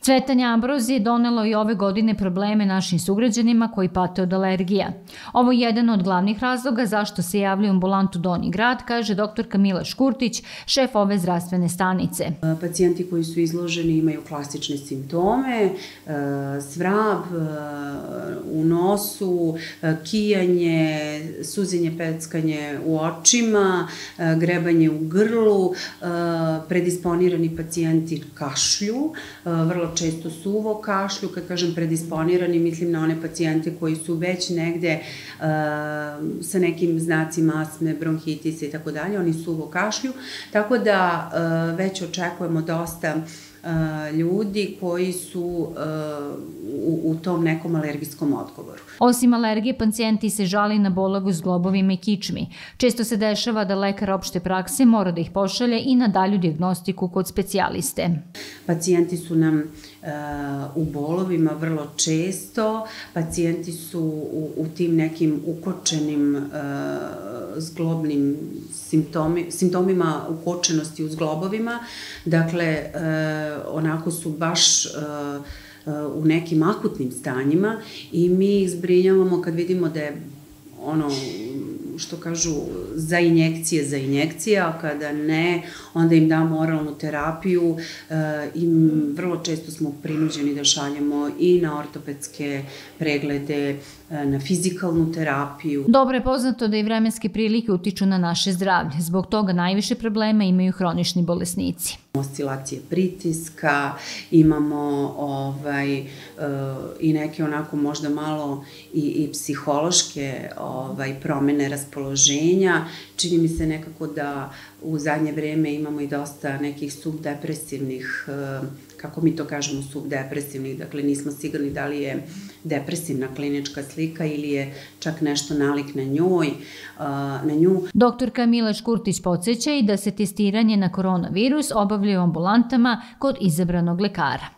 Cvetanje ambrozije donelo i ove godine probleme našim sugrađanima koji pate od alergija. Ovo je jedan od glavnih razloga zašto se javlja u ambulantu Donji grad, kaže dr. Mila Škurtić, šef ove zdravstvene stanice. Pacijenti koji su izloženi imaju klasične simptome, svrab u nosu, kijanje, suzenje, peckanje u očima, grebanje u grlu, predisponirani pacijenti kašlju, vrlo često suvo kašlju. Kad kažem predisponirani, mislim na one pacijente koji su već negde sa nekim znacima astme, bronhitisa i tako dalje, oni suvo kašlju, tako da već očekujemo dosta ljudi koji su u tom nekom alergijskom odgovoru. Osim alergije, pacijenti se žali na bolove u zglobovima i kičmi. Često se dešava da lekar opšte prakse mora da ih pošalje i na dalju dijagnostiku kod specijaliste. Pacijenti su nam u bolovima vrlo često, pacijenti su u tim nekim ukočenim zglobnim simptomima ukočenosti u zglobovima, dakle onako su baš u nekim akutnim stanjima i mi ih zbrinjavamo kad vidimo da je ono što kažu za injekcije, a kada ne, onda im damo oralnu terapiju i vrlo često smo prinuđeni da šaljemo i na ortopedske preglede, na fizikalnu terapiju. Dobro je poznato da i vremenske prilike utiču na naše zdravlje. Zbog toga najviše problema imaju hronični bolesnici. Oscilacije pritiska, imamo i neke onako možda malo i psihološke promene raspoloženja. Čini mi se nekako da u zadnje vreme imamo i dosta nekih subdepresivnih, kako mi to kažemo, subdepresivnih, dakle nismo sigurni da li je depresivna klinička slika ili je čak nešto nalik na nju. Dr. Mila Škurtić podsjeća i da se testiranje na koronavirus obavlja u ambulantama kod izabranog lekara.